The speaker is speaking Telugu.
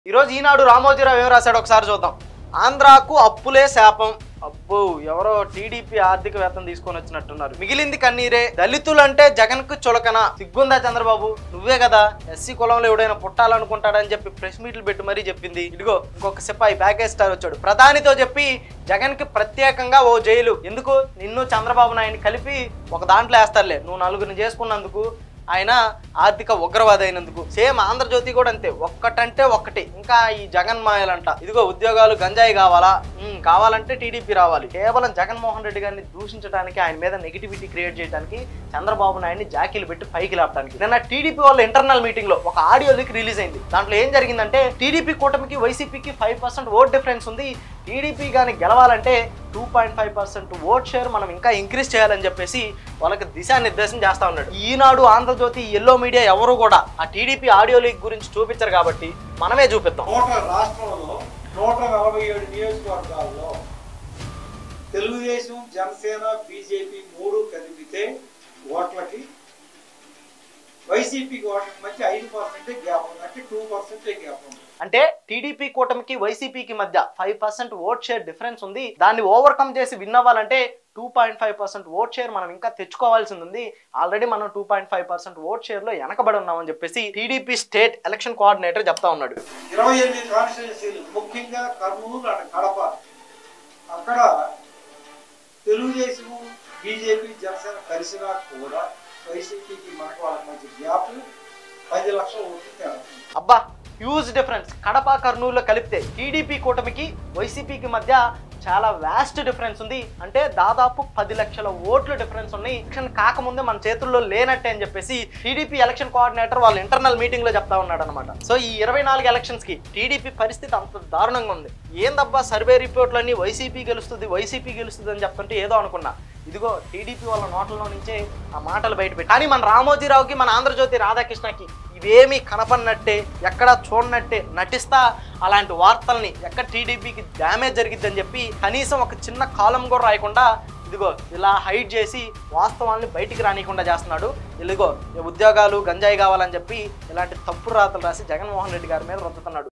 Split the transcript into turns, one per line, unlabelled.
ఈరోజు ఈనాడు రామోజీరావు ఏం రాశాడు ఒకసారి చూద్దాం. ఆంధ్రాకు అప్పులే శాపం. అబ్బో, ఎవరో టీడీపీ ఆర్థికవేత్తను తీసుకొని వచ్చినట్టున్నారు. మిగిలింది కన్నీరే. దళితులంటే జగన్ కు చులకన. సిగ్గుందా చంద్రబాబు? నువ్వే కదా ఎస్సీ కులంలో ఎవడైనా పుట్టాలనుకుంటాడని చెప్పి ప్రెస్ మీట్లు పెట్టి మరీ చెప్పింది. ఇదిగో ఇంకొక సిపాయి ప్యాకేజ్ స్టార్ వచ్చాడు. ప్రధానితో చెప్పి జగన్ కి ప్రత్యేకంగా ఓ జైలు. ఎందుకు? నిన్ను చంద్రబాబు నాయుడిని కలిపి ఒక దాంట్లో వేస్తారులే, నువ్వు నలుగురిని చేసుకున్నందుకు, ఆయన ఆర్థిక ఉగ్రవాది అయినందుకు. సేమ్ ఆంధ్రజ్యోతి కూడా అంతే, ఒక్కటంటే ఒక్కటి. ఇంకా ఈ జగన్ మాయలంట. ఇదిగో ఉద్యోగాలు గంజాయి కావాలా, కావాలంటే టీడీపీ రావాలి. కేవలం జగన్మోహన్ రెడ్డి గారిని దూషించడానికి, ఆయన మీద నెగిటివిటీ క్రియేట్ చేయడానికి, చంద్రబాబు నాయుడిని జాకీలు పెట్టి పైకి లేపడానికి. నిన్న టీడీపీ వాళ్ళ ఇంటర్నల్ మీటింగ్ లో ఒక ఆడియో లీక్ రిలీజ్ అయింది. దాంట్లో ఏం జరిగిందంటే, టీడీపీ కూటమికి వైసీపీకి 5% ఓట్ డిఫరెన్స్ ఉంది. టీడీపీ కానీ గెలవాలంటే 2.5% ఓట్ షేర్ మనం ఇంకా ఇంక్రీజ్ చేయాలని చెప్పేసి వాళ్ళకి దిశానిర్దేశం చేస్తా ఉన్నాడు. ఈనాడు, ఆంధ్రజ్యోతి, ఎల్లో మీడియా ఎవరు కూడా ఆ టీడీపీ ఆడియో లీక్ గురించి చూపించారు కాబట్టి మనమే చూపిద్దాం.
రాష్ట్రంలో 147 నియోజకవర్గాల్లో తెలుగుదేశం, జనసేన, బీజేపీ 3 కలిపితే ఓట్లకి వైసీపీకి ఓట్లకి మధ్య 5% గ్యాప్ ఉంది. అంటే 2% గ్యాప్ ఉంది.
అంటే టీడీపీ కూటమికి వైసీపీకి మధ్య 5% ఓట్ షేర్ డిఫరెన్స్ ఉంది. దాన్ని ఓవర్కమ్ చేసి విన్ అవ్వాలంటే 2.5% ఓట్ షేర్ మనం ఇంకా తెచ్చుకోవాల్సింది ఉంది. ఆల్రెడీ మనం 2.5% ఓట్ షేర్ లో వెనకబడి ఉన్నామని చెప్పేసి టీడీపీ స్టేట్ ఎలక్షన్ కోఆర్డినేటర్ చెప్తా ఉన్నాడు.
28 కాన్స్టిట్యున్సీలు, ముఖ్యంగా కర్నూలు అండ్ కడప, అక్కడ తెలుగుదేశం, బీజేపీ, జనసేన కలిసినా కూడా వైసీపీకి మనకు వాళ్ళ మధ్య గ్యాప్ 10 లక్షల ఓట్లు.
అబ్బా, హ్యూజ్ డిఫరెన్స్. కడప, కర్నూలులో కలిపితే టీడీపీ కూటమికి వైసీపీకి మధ్య చాలా వాస్ట్ డిఫరెన్స్ ఉంది. అంటే దాదాపు 10 లక్షల ఓట్ల డిఫరెన్స్ ఉన్నాయి. ఎలక్షన్ కాకముందే మన చేతుల్లో లేనట్టే అని చెప్పేసి టీడీపీ ఎలక్షన్ కోఆర్డినేటర్ వాళ్ళ ఇంటర్నల్ మీటింగ్ లో చెప్తా ఉన్నాడు అనమాట. సో ఈ 24 ఎలక్షన్స్ కి టీడీపీ పరిస్థితి అంత దారుణంగా ఉంది. ఏందబ్బా సర్వే రిపోర్ట్లన్నీ వైసీపీ గెలుస్తుంది అని చెప్తుంటే ఏదో అనుకున్నా. ఇదిగో టీడీపీ వాళ్ళ నోట్లలో నుంచే ఆ మాటలు బయటపెట్టి. కానీ మన రామోజీరావుకి, మన ఆంధ్రజ్యోతి రాధాకృష్ణకి ఇవేమీ కనపడినట్టే, ఎక్కడ చూడనట్టే నటిస్తా అలాంటి వార్తల్ని, ఎక్కడ టీడీపీకి డ్యామేజ్ జరిగిద్దని చెప్పి కనీసం ఒక చిన్న కాలం కూడా రాయకుండా ఇదిగో ఇలా హైడ్ చేసి వాస్తవాన్ని బయటికి రానియకుండా చేస్తున్నాడు. ఇదిగో ఉద్యోగాలు గంజాయి కావాలని చెప్పి ఇలాంటి తప్పుడు రాతలు రాసి జగన్మోహన్ రెడ్డి గారి మీద రుద్దుతున్నాడు.